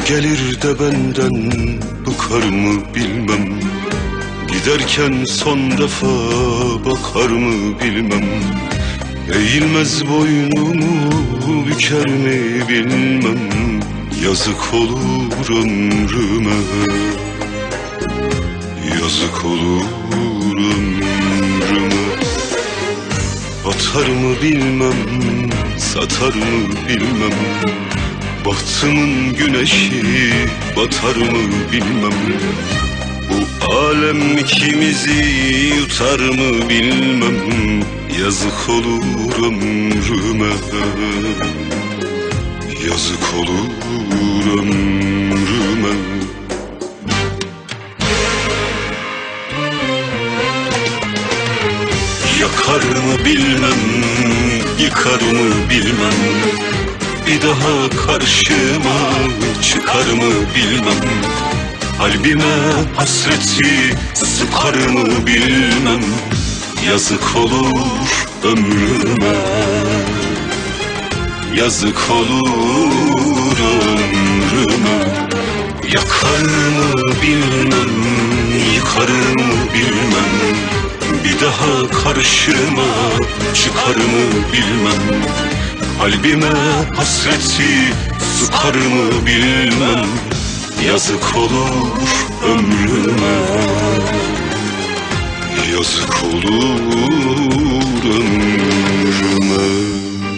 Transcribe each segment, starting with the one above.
gelir de benden bıkar mı bilmem. Giderken son defa bakar mı bilmem. Eğilmez boynumu büker mi bilmem. Yazık olur ömrüme, yazık olur ömrüme. Atar mı bilmem, satar mı bilmem. Bahtımın güneşi batar mı bilmem. Bu alem ikimizi yutar mı bilmem. Yazık olur ömrüme, yazık olur ömrüme. Yakar mı bilmem, yıkar mı bilmem. Bir daha karşıma çıkar mı bilmem. Kalbime hasreti sıkar mı bilmem. Yazık olur ömrüme, yazık olur ömrüme. Yakar mı bilmem, yıkar mı bilmem. Bir daha karşıma çıkar mı bilmem. Kalbime hasreti sıkar mı bilmem. Yazık olur ömrüme, yazık olur ömrüme.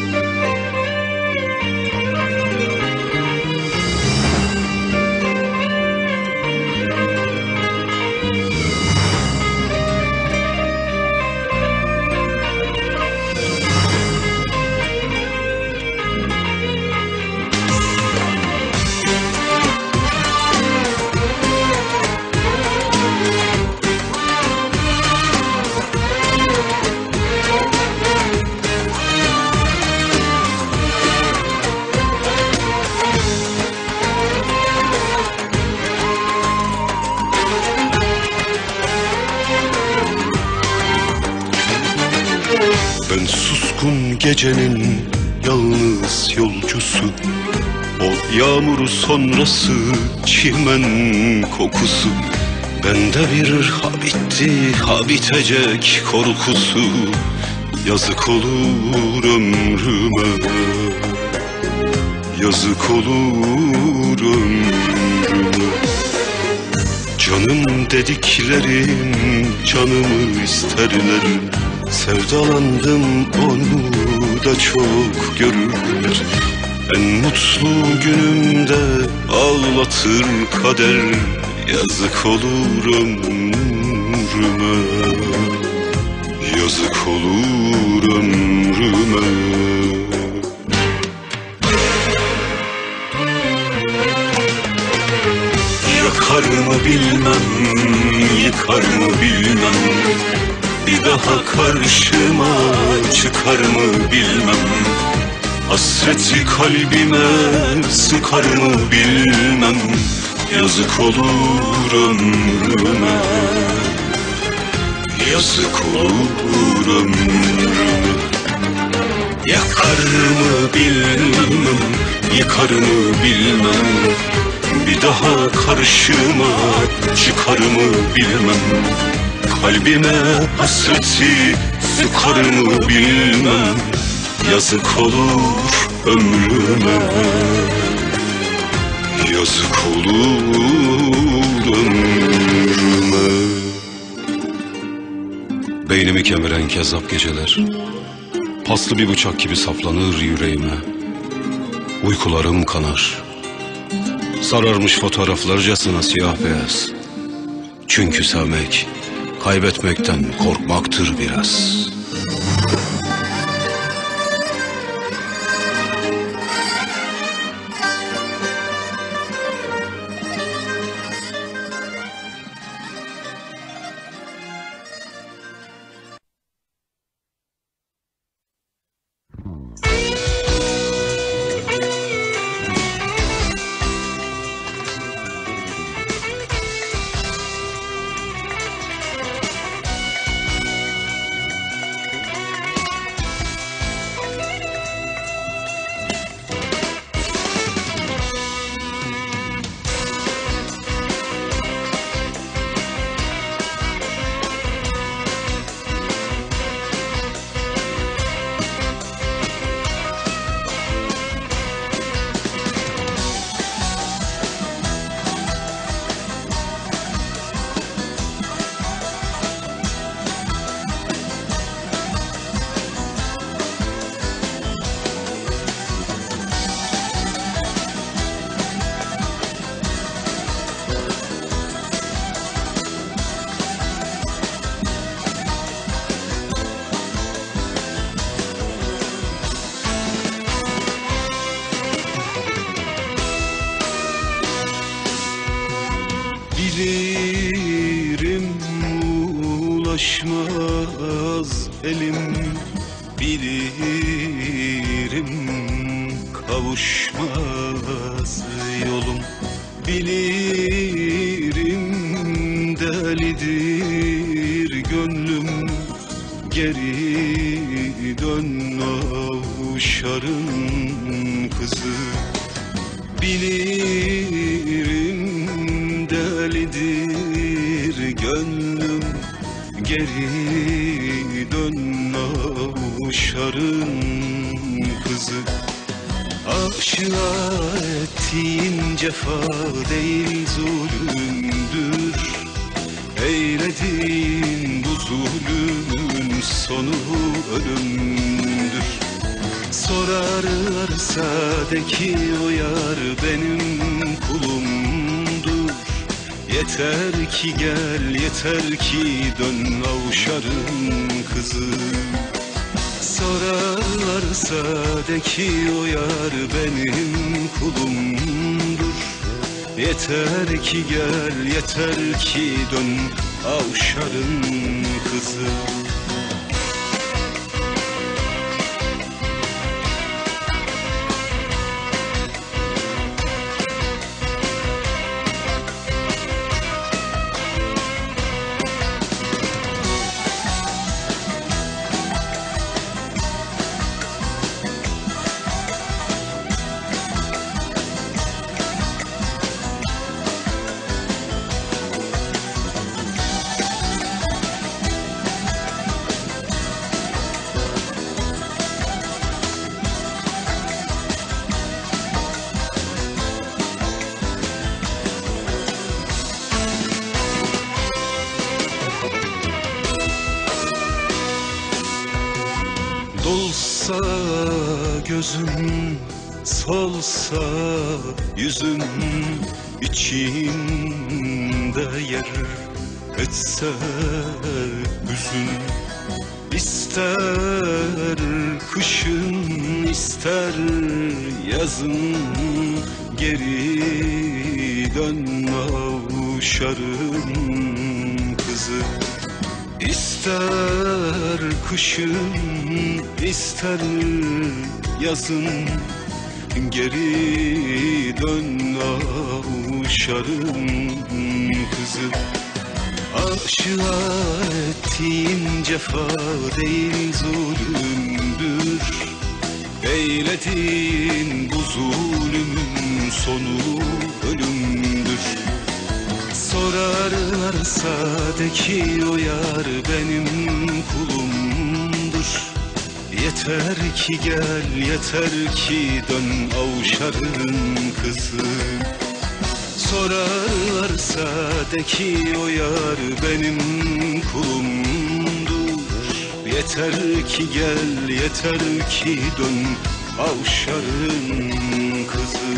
Ben suskun gecenin yalnız yolcusu, o yağmur sonrası çimen kokusu. Bende bir ha bitti, ha bitecek korkusu. Yazık olur ömrüme, yazık olur ömrüme. Canım dediklerim canımı isterler. Sevdalandım onu da çok görürler. En mutlu günümde ağlatır kader. Yazık olur ömrüme, yazık olur ömrüme. Yakar mı bilmem, yıkar mı bilmem. Bir daha karşıma çıkar mı bilmem. Hasreti kalbime sıkar mı bilmem. Yazık olur ömrüme, yazık olur ömrüme. Yakar mı bilmem, yıkar mı bilmem. Bir daha karşıma çıkar mı bilmem. Kalbime hasreti sıkar mı bilmem. Yazık olur ömrüme, yazık olur ömrüme. Beynimi kemiren kezzap geceler paslı bir bıçak gibi saplanır yüreğime. Uykularım kanar, sararmış fotoğraflarcasına siyah beyaz. Çünkü sevmek kaybetmekten korkmaktır biraz. ulaşmaz elim, bilirim kavuşmaz yolum, bilirim delidir gönlüm, geri dön avşarın kızı. Bilirim delidir gönlüm, geri dön avşarın kızı. Aşığa ettiğin cefa değil zulümdür, eylediğin bu zulümün sonu ölümdür. Sorarlarsa de ki o yar benim kulumdur, yeter ki gel, yeter ki dön avşarın kızı. Sorarlarsa de ki o yar benim kulumdur, yeter ki gel, yeter ki dön avşarın kızı. Dolsa gözüm, solsa yüzüm, içimde yer etse hüzün. İster kışın, ister yazın, geri dön avşarın kızı. İster kışın, ister yazın, geri dön avşarın kızı. Aşığa ettiğin cefa değil zulümdür, eylediğin bu zulümün sonu ölümdür. Sorarlarsa de ki o yar benim kulumdur, yeter ki gel, yeter ki dön avşarın kızı. Sorarlarsa de ki o yar benim kulumdur, yeter ki gel, yeter ki dön avşarın kızı.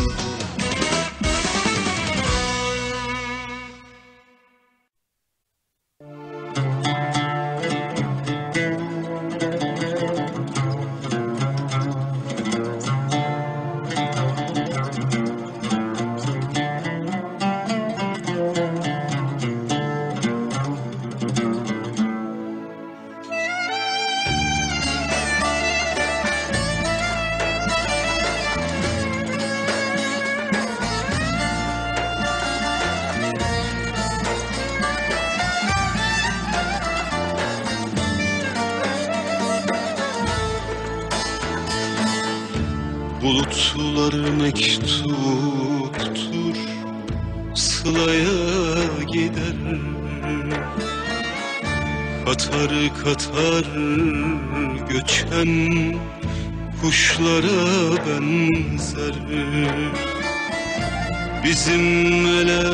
Bulutlar mektuptur, sılaya gider, katar katar göçen kuşlara benzer. Bizim ele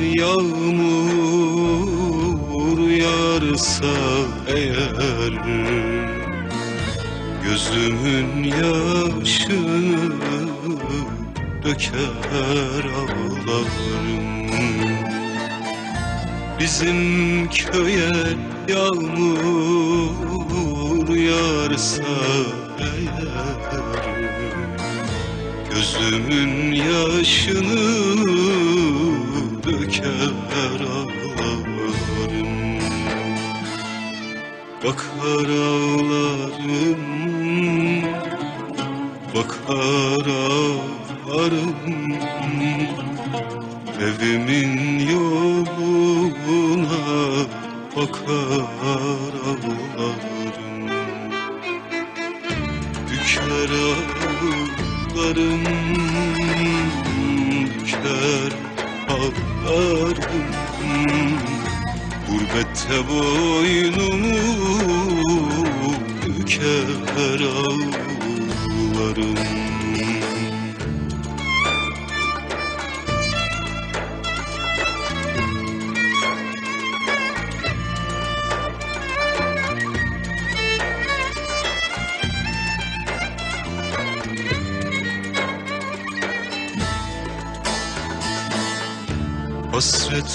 yağmur yağarsa eğer, gözümün yaşını döker ağlarım. Bizim köye yağmur yağarsa eğer, gözümün yaşını döker ağlarım. bakar ağlarım, bakar ağlarım, evimin yoluna bakar ağlarım. Büker ağlarım, büker ağlarım, gurbette boynumu büker ağlarım. Hasret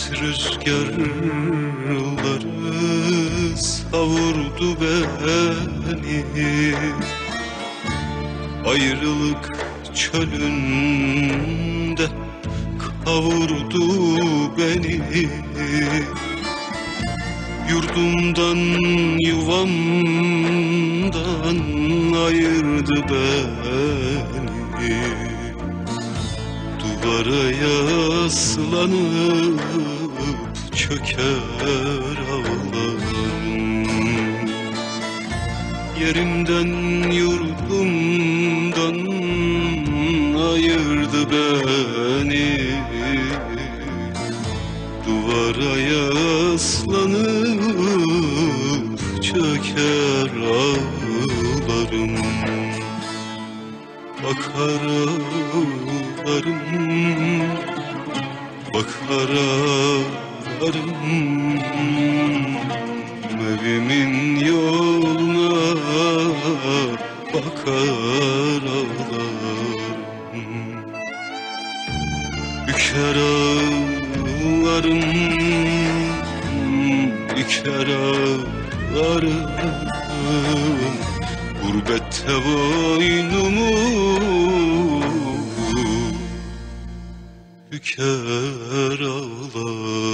rüzgarları savurdu beni, ayrılık çölünde kavurdu beni. Yurdumdan yuvamdan ayırdı beni. Duvara yaslanıp çöker ağlarım. Yerimden yurdumdan ayırdı beni. Duvara yaslanıp çöker ağlarım. Bakar ağlarım, bakar ağlarım, evimin yoluna bakar ağlarım. Büker ağlarım, büker ağlarım, gurbette boynumu büker ağlarım.